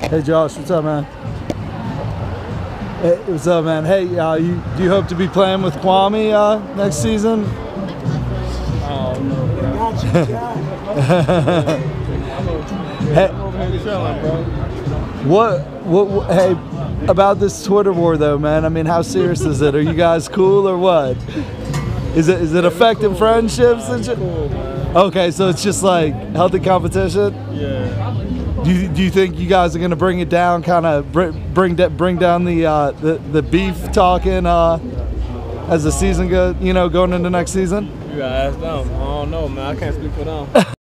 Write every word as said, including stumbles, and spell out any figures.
Hey Josh, what's up, man? Hey, what's up, man? Hey, uh, you do you hope to be playing with Kwame uh, next season? Oh no, bro. Hey, I'm over here chilling, bro. what, what, what? Hey, about this Twitter war, though, man. I mean, how serious is it? Are you guys cool or what? Is it is it affecting cool. friendships Nah, and shit? cool, man. Okay, so it's just like healthy competition. Yeah. Do you, do you think you guys are gonna bring it down, kind of bring bring, bring down the uh, the the beef talking uh, as the season goes, you know, going into next season? You gotta ask them. I don't know, man. I can't speak for them.